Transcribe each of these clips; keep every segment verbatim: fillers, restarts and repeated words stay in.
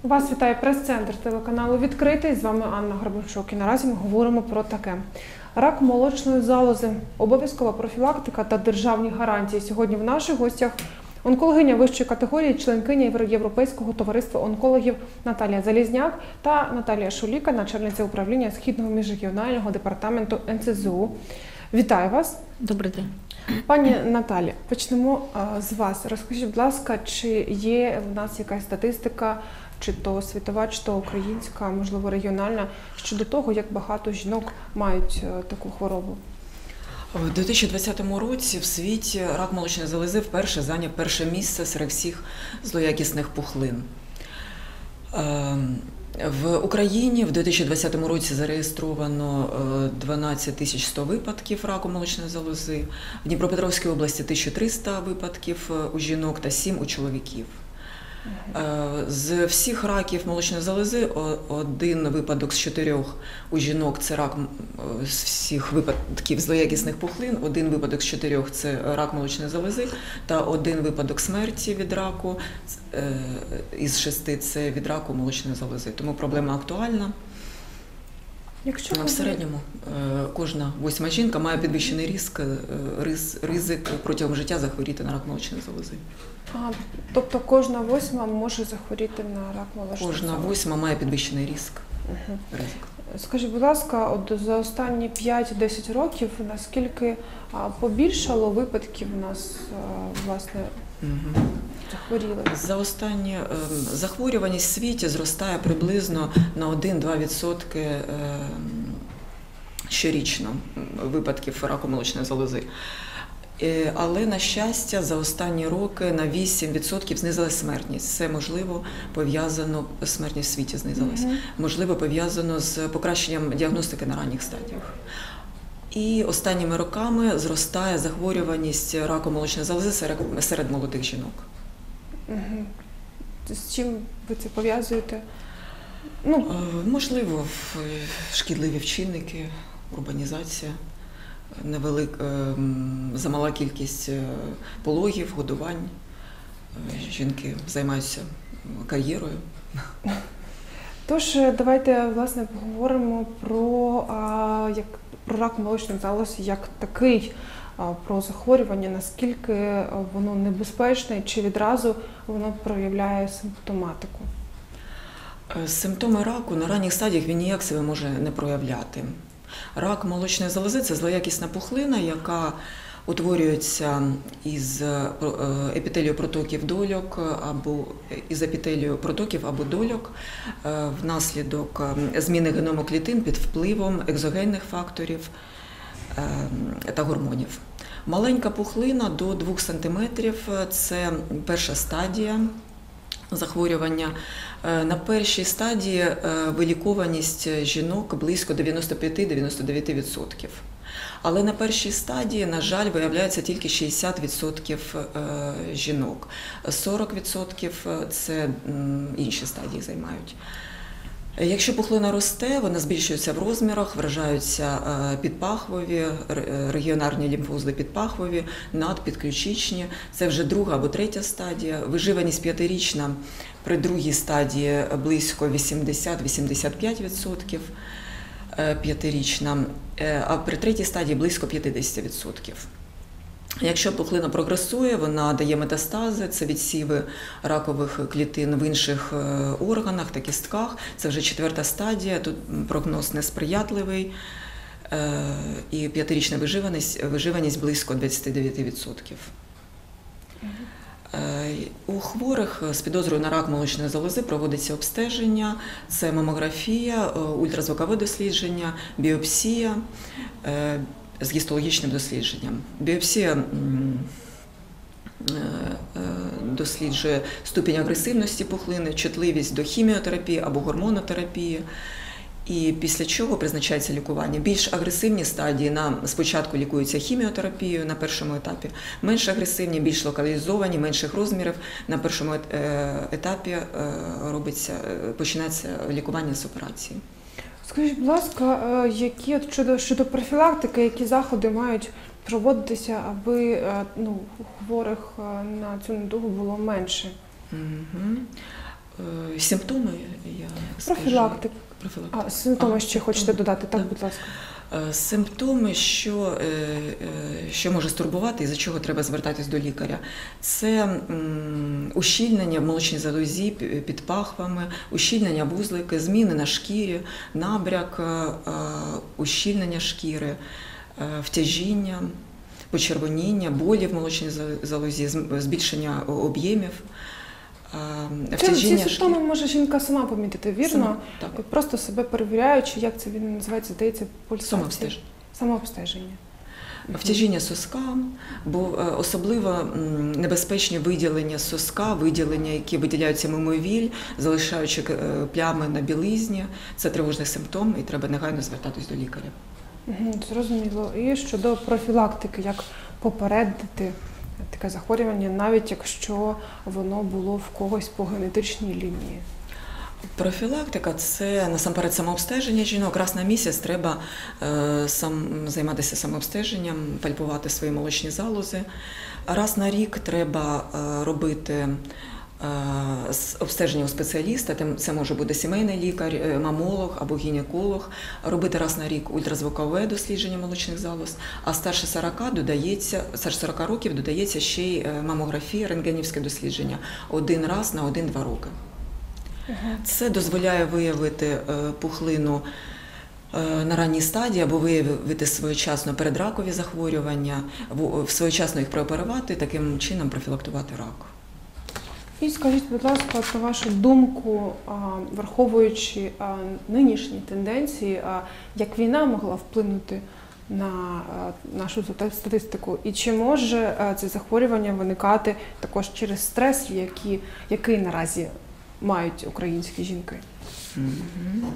Вас вітає прес-центр телеканалу «Відкритий». З вами Анна Грабенчук. І наразі ми говоримо про таке. Рак молочної залози, обов'язкова профілактика та державні гарантії. Сьогодні в наших гостях онкологиня вищої категорії, членкиня Європейського товариства онкологів Наталія Залізняк та Наталія Шуліка, начальниця управління Східного міжрегіонального департаменту ен це зе у. Вітаю вас. Добрий день. Пані Наталі, почнемо з вас. Розкажіть, будь ласка, чи є в нас якась статистика, чи то світова, чи то українська, можливо, регіональна, щодо того, як багато жінок мають таку хворобу? У дві тисячі двадцятому році в світі рак молочної залози вперше зайняв перше місце серед всіх злоякісних пухлин. В Україні в дві тисячі двадцятому році зареєстровано дванадцять тисяч сто випадків раку молочної залози, в Дніпропетровській області тисяча триста випадків у жінок та сім у чоловіків. З всіх раків молочної залози один випадок з чотирьох у жінок – це рак з всіх випадків злоякісних пухлин, один випадок з чотирьох – це рак молочної залози, та один випадок смерті від раку із шести – це від раку молочної залози. Тому проблема актуальна. Якщо в середньому кожна восьма жінка має підвищений ризик, ризик протягом життя захворіти на рак молочної залози. А, тобто кожна восьма може захворіти на рак молочної залози? Кожна восьма має підвищений ризик. Угу. Скажіть, будь ласка, от за останні п'ять-десять років наскільки побільшало випадків у нас, власне, угу. захворіли? За останні захворюваність в світі зростає приблизно на один-два відсотки щорічно випадків раку молочної залози. Але, на щастя, за останні роки на вісім відсотків знизилась смертність. Це, можливо, пов'язано, смертність в світі знизилась, mm-hmm. можливо, пов'язано з покращенням діагностики на ранніх стадіях. І останніми роками зростає захворюваність раку молочної залози серед, серед молодих жінок. Mm-hmm. З чим ви це пов'язуєте? Ну, можливо, шкідливі вчинники, урбанізація. Невелика, замала кількість пологів, годувань. Жінки займаються кар'єрою. Тож, давайте, власне, поговоримо про, а, як, про рак молочної залози як такий, а, про захворювання, наскільки воно небезпечне, чи відразу воно проявляє симптоматику? Симптоми раку на ранніх стадіях він ніяк себе може не проявляти. Рак молочної залози – це злоякісна пухлина, яка утворюється із епітелію протоків дольок або із епітелію протоків або дольок внаслідок зміни геному клітин під впливом екзогенних факторів та гормонів. Маленька пухлина до двох сантиметрів – це перша стадія захворювання. На першій стадії вилікованість жінок близько дев'яносто п'ять - дев'яносто дев'ять відсотків. Але на першій стадії, на жаль, виявляється тільки шістдесят відсотків жінок. сорок відсотків це інші стадії займають. Якщо пухлина росте, вона збільшується в розмірах, вражаються підпахвові, регіонарні лімфоузли підпахвові, надпідключичні. Це вже друга або третя стадія. Виживаність п'ятирічна при другій стадії близько вісімдесят - вісімдесят п'ять відсотків п'ятирічна, а при третій стадії близько п'ятдесят відсотків. Якщо пухлина прогресує, вона дає метастази, це відсіви ракових клітин в інших органах та кістках. Це вже четверта стадія, тут прогноз несприятливий і п'ятирічна виживаність, виживаність близько двадцять дев'ять відсотків. У хворих з підозрою на рак молочної залози проводиться обстеження, це мамографія, ультразвукове дослідження, біопсія з гістологічним дослідженням. Біопсія досліджує ступінь агресивності пухлини, чутливість до хіміотерапії або гормонотерапії. І після чого призначається лікування. Більш агресивні стадії на, спочатку лікуються хіміотерапією на першому етапі, менш агресивні, більш локалізовані, менших розмірів на першому етапі робиться, починається лікування з операції. Скажіть, будь ласка, які щодо, щодо профілактики, які заходи мають проводитися, аби ну, хворих на цю недугу було менше? Угу. Е, Симптоми я скажу. Профілактика. Профілактика. А симптоми А, ще симптоми. хочете додати? Так, Да. будь ласка. Е, Симптоми, що, е, е, що може стурбувати і за чого треба звертатись до лікаря, це м, ущільнення в молочній залозі пі- під пахвами, ущільнення вузлики, зміни на шкірі, набряк, е, е, ущільнення шкіри, е, втяжіння, почервоніння, болі в молочній за- залозі, зм- збільшення об'ємів. е, Ці, ці втяжіння симптоми шкіри. може жінка сама помітити, вірно? Сама, так. Просто себе перевіряючи, як це він називається, здається, пульсація. Самообстеження. Самообстеження. Втяжіння соска, бо е, особливо м, небезпечні виділення соска, виділення, які виділяються мимовіль, залишаючи е, плями на білизні. Це тривожний симптом і треба негайно звертатись до лікаря. Мгм, зрозуміло. І щодо профілактики, як попередити таке захворювання, навіть якщо воно було в когось по генетичній лінії. Профілактика – це насамперед самообстеження жінок. Раз на місяць треба е, сам, займатися самообстеженням, пальпувати свої молочні залози. Раз на рік треба е, робити е, с- обстеження у спеціаліста, Тим- це може бути сімейний лікар, е, мамолог або гінеколог. Робити раз на рік ультразвукове дослідження молочних залоз, а старше сорока додається, старше сорока років додається ще й е, мамографія, рентгенівське дослідження один раз на один-два роки. Це дозволяє виявити е, пухлину е, на ранній стадії або виявити своєчасно передракові захворювання, в- своєчасно їх прооперувати, таким чином профілактувати рак. І скажіть, будь ласка, на вашу думку, а, враховуючи а, нинішні тенденції, а, як війна могла вплинути на а, нашу стати- статистику, і чи може а, це захворювання виникати також через стрес, які, який наразі мають українські жінки? Мгм.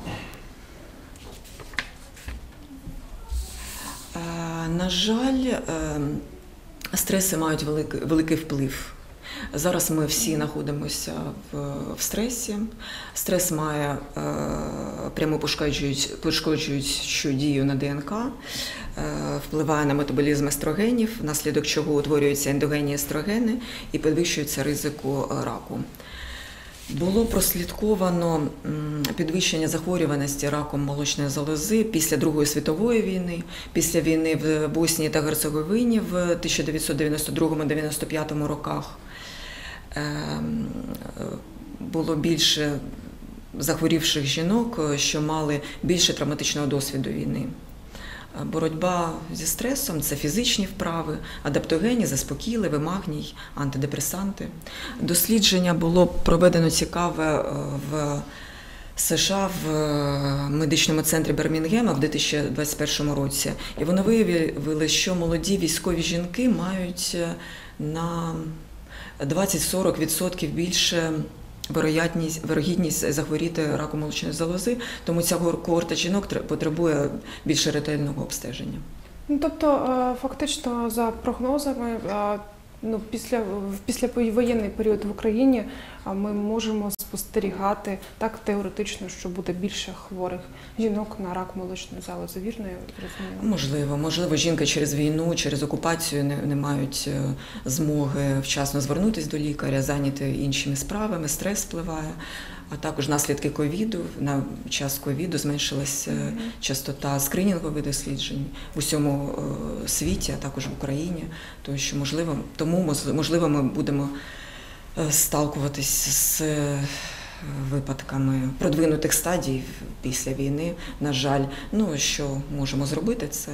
Е, На жаль, е, стреси мають великий, великий вплив. Зараз ми всі знаходимося в, в стресі. Стрес має е, пряму пошкоджуючу, пошкоджуючу дію на ДНК, е, впливає на метаболізм естрогенів, внаслідок чого утворюються ендогенні естрогени і підвищується ризику е, раку. Було прослідковано м, підвищення захворюваності раком молочної залози після Другої світової війни, після війни в Боснії та Герцеговині в тисяча дев'ятсот дев'яносто другому - дев'яносто п'ятому роках. Ем, е, Було більше захворівших жінок, що мали більше травматичного досвіду війни. Е, Боротьба зі стресом – це фізичні вправи, адаптогені, заспокійливі, магній, антидепресанти. Дослідження було проведено цікаве е, в США в е, медичному центрі Бірмінгема в дві тисячі двадцять першому році. І вони виявили, що молоді військові жінки мають е, на двадцять-сорок відсотків більше вирогідність, вирогідність захворіти раком молочної залози, тому ця когорта жінок тре- потребує більше ретельного обстеження. Ну, тобто, е, фактично, за прогнозами, е, ну, після, в післявоєнний період в Україні е, ми можемо спостерігати так теоретично, що буде більше хворих жінок на рак молочної залози. Вірно, я розумію? Можливо, можливо, жінки через війну, через окупацію не, не мають е, змоги вчасно звернутися до лікаря, зайняті іншими справами, стрес впливає. А також наслідки ковіду. На час ковіду зменшилася е, частота скринінгових досліджень в усьому е, світі, а також в Україні. Тому що можливо, тому можливо ми будемо е, сталкуватись з е, випадками продвинутих стадій після війни. На жаль, ну що можемо зробити, це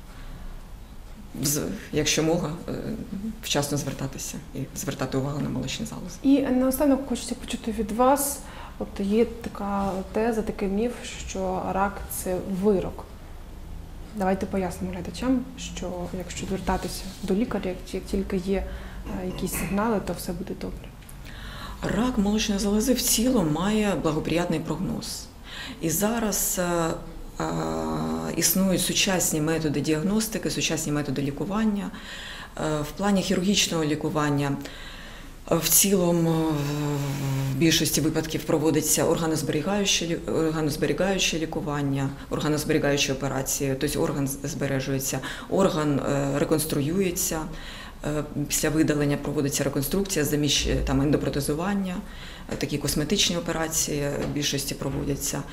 з- якщо мога, е, вчасно звертатися і звертати увагу на молочні залози. І наостанок хочеться почути від вас, от є така теза, такий міф, що рак – це вирок. Давайте пояснимо глядачам, що якщо звертатися до лікаря, як, як тільки є е, якісь сигнали, то все буде добре. Рак молочної залози в цілому має благоприятний прогноз. І зараз е, е, існують сучасні методи діагностики, сучасні методи лікування. Е, в плані хірургічного лікування е, в цілому е, в більшості випадків проводиться органозберігаюче, лі- органозберігаюче лікування, органозберігаючі операції, тобто орган збережується, орган е, реконструюється. Після видалення проводиться реконструкція, заміщ... там ендопротезування, такі косметичні операції в більшості проводяться.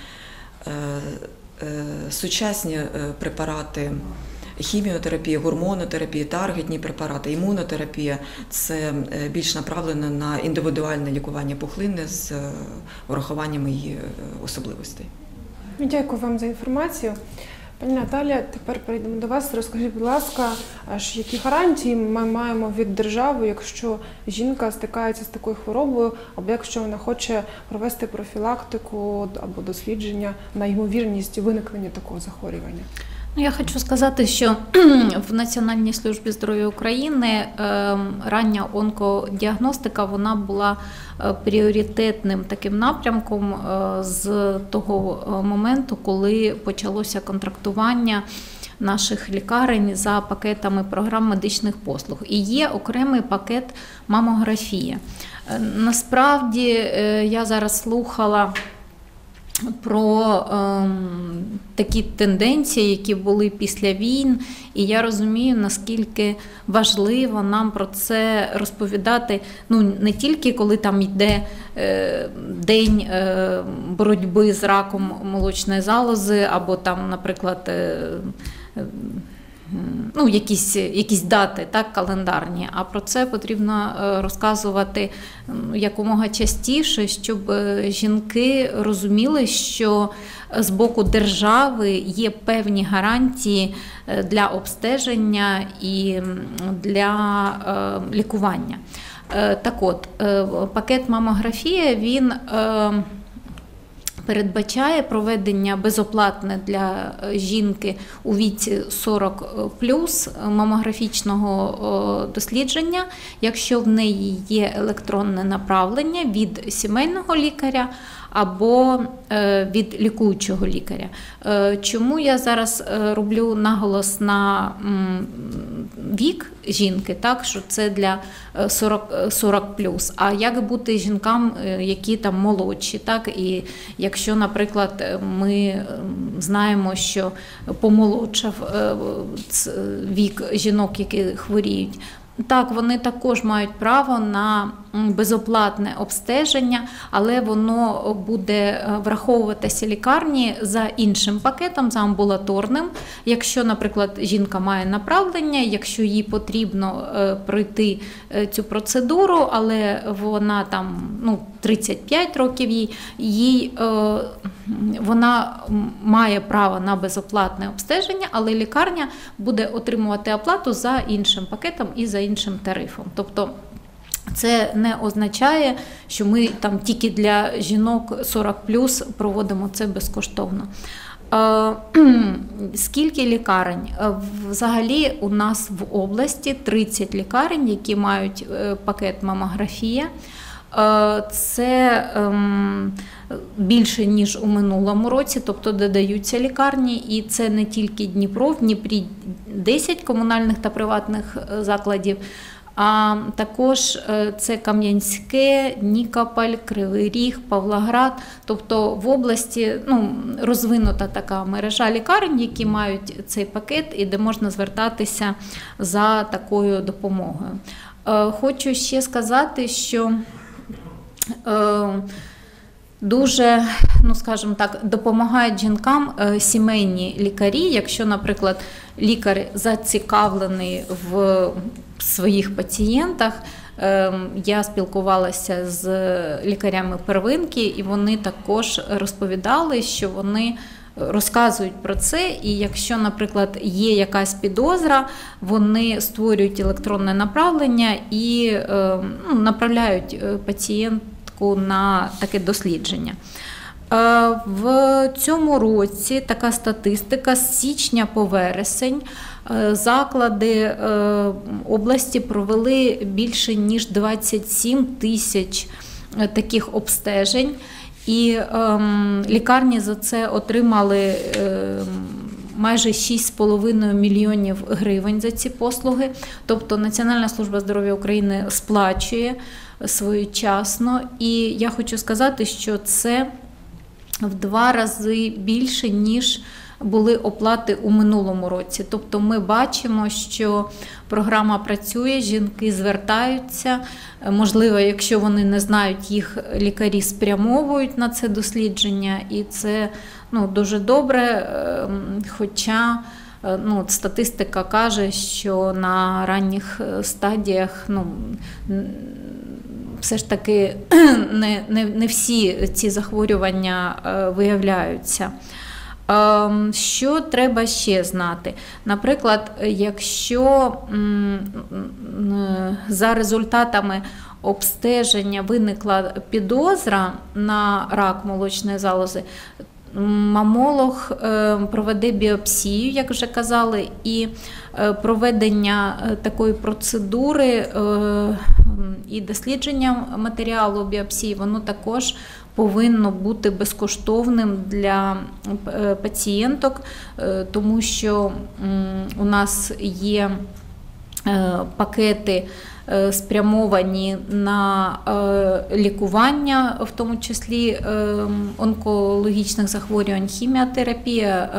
Сучасні препарати, хіміотерапія, гормонотерапія, таргетні препарати, імунотерапія – це більш направлено на індивідуальне лікування пухлини з урахуванням її особливостей. Дякую вам за інформацію. Пані Наталія, тепер перейдемо до вас. Розкажіть, будь ласка, аж які гарантії ми маємо від держави, якщо жінка стикається з такою хворобою, або якщо вона хоче провести профілактику або дослідження на ймовірність виникнення такого захворювання? Я хочу сказати, що в Національній службі здоров'я України рання онкодіагностика вона була пріоритетним таким напрямком з того моменту, коли почалося контрактування наших лікарень за пакетами програм медичних послуг. І є окремий пакет мамографія. Насправді, я зараз слухала про е, такі тенденції, які були після війн, і я розумію, наскільки важливо нам про це розповідати, ну, не тільки коли там йде е, день е, боротьби з раком молочної залози, або там, наприклад, е, е, ну, якісь, якісь дати, так, календарні, а про це потрібно розказувати якомога частіше, щоб жінки розуміли, що з боку держави є певні гарантії для обстеження і для лікування. Так от, пакет мамографія, він передбачає проведення безоплатне для жінки у віці сорок плюс мамографічного дослідження, якщо в неї є електронне направлення від сімейного лікаря або від лікуючого лікаря. Чому я зараз роблю наголос на вік жінки, так, що це для сорок плюс, а як бути жінкам, які там молодші, так, і якщо, наприклад, ми знаємо, що помолодшав вік жінок, які хворіють, так, вони також мають право на безоплатне обстеження, але воно буде враховуватися лікарні за іншим пакетом, за амбулаторним. Якщо, наприклад, жінка має направлення, якщо їй потрібно пройти цю процедуру, але вона там, ну, тридцять п'ять років їй, їй вона має право на безоплатне обстеження, але лікарня буде отримувати оплату за іншим пакетом і за іншим тарифом. Тобто це не означає, що ми там тільки для жінок сорок плюс проводимо це безкоштовно. Скільки лікарень? Взагалі у нас в області тридцять лікарень, які мають пакет мамографія. Це більше, ніж у минулому році, тобто додаються лікарні, і це не тільки Дніпро, в Дніпрі десять комунальних та приватних закладів, а також це Кам'янське, Нікополь, Кривий Ріг, Павлоград. Тобто в області, ну, розвинута така мережа лікарень, які мають цей пакет і де можна звертатися за такою допомогою. Хочу ще сказати, що дуже, ну, скажімо так, допомагають жінкам сімейні лікарі. Якщо, наприклад, лікар зацікавлений в своїх пацієнтах, я спілкувалася з лікарями первинки, і вони також розповідали, що вони розказують про це, і якщо, наприклад, є якась підозра, вони створюють електронне направлення і, ну, направляють пацієнтку на таке дослідження. В цьому році така статистика: з січня по вересень заклади області провели більше ніж двадцять сім тисяч таких обстежень, і ем, лікарні за це отримали ем, майже шість з половиною мільйонів гривень за ці послуги. Тобто Національна служба здоров'я України сплачує своєчасно. І я хочу сказати, що це в два рази більше, ніж були оплати у минулому році. Тобто ми бачимо, що програма працює, жінки звертаються. Можливо, якщо вони не знають, їх лікарі спрямовують на це дослідження, і це ну, дуже добре, хоча ну, статистика каже, що на ранніх стадіях ну, все ж таки не, не, не всі ці захворювання виявляються. Що треба ще знати? Наприклад, якщо за результатами обстеження виникла підозра на рак молочної залози, мамолог проведе біопсію, як вже казали, і проведення такої процедури і дослідження матеріалу біопсії, воно також повинно бути безкоштовним для пацієнток, тому що у нас є пакети спрямовані на лікування, в тому числі онкологічних захворювань, хіміотерапія,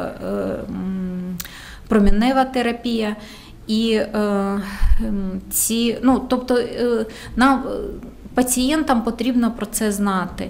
промінева терапія. І ці, ну, тобто нам, пацієнтам потрібно про це знати.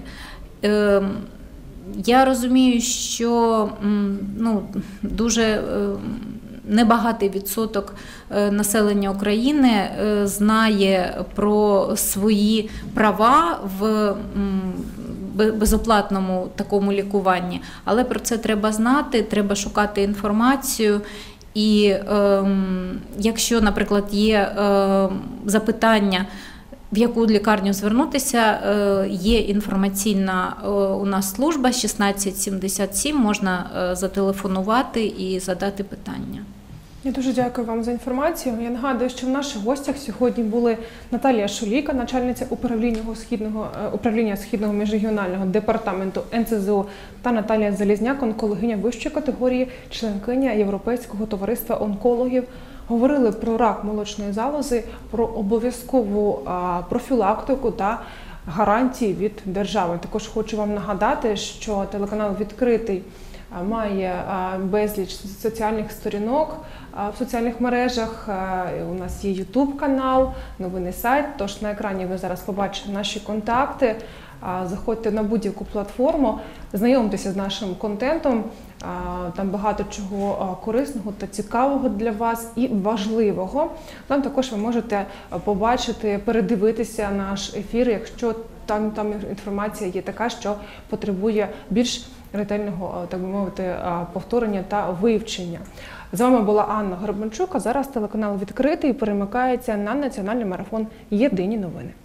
Я розумію, що ну, дуже небагатий відсоток населення України знає про свої права в безоплатному такому лікуванні, але про це треба знати, треба шукати інформацію. І е, якщо, наприклад, є е, запитання, в яку лікарню звернутися, е, є інформаційна е, у нас служба шістнадцять сімдесят сім, можна е, зателефонувати і задати питання. Я дуже дякую вам за інформацію. Я нагадую, що в наших гостях сьогодні були Наталія Шуліка, начальниця управління східного, управління східного міжрегіонального департаменту ен це зе о, та Наталія Залізняк, онкологиня вищої категорії, членкиня Європейського товариства онкологів. Говорили про рак молочної залози, про обов'язкову профілактику та гарантії від держави. Також хочу вам нагадати, що телеканал «Відкритий» має безліч соціальних сторінок в соціальних мережах. У нас є ютуб-канал, новини сайт, тож на екрані ви зараз побачите наші контакти. Заходьте на будь-яку платформу, знайомтеся з нашим контентом, там багато чого корисного та цікавого для вас і важливого. Там також ви можете побачити, передивитися наш ефір, якщо там, там інформація є така, що потребує більш ретельного, так би мовити, повторення та вивчення. З вами була Анна Горбанчук, а зараз телеканал «Відкритий» перемикається на національний марафон «Єдині новини».